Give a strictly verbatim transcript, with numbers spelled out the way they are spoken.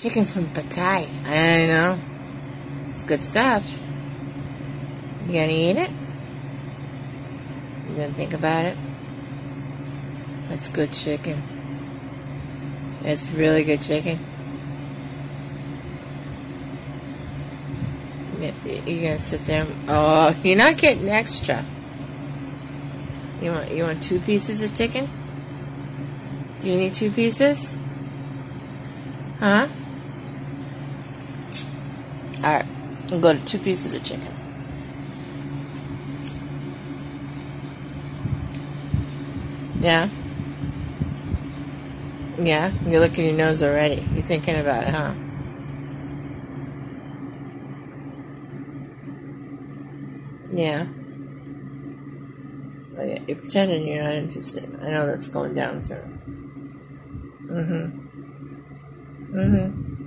Chicken from Pattaya. I know. It's good stuff. You gonna eat it? You gonna think about it? It's good chicken. It's really good chicken. You're gonna sit there. Oh, you're not getting extra. You want you want two pieces of chicken? Do you need two pieces? Huh? Alright, we'll go to two pieces of chicken. Yeah? Yeah? You're licking your nose already. You're thinking about it, huh? Yeah. Oh, yeah. You're pretending you're not interested. I know that's going down soon. Mm-hmm. Mm-hmm.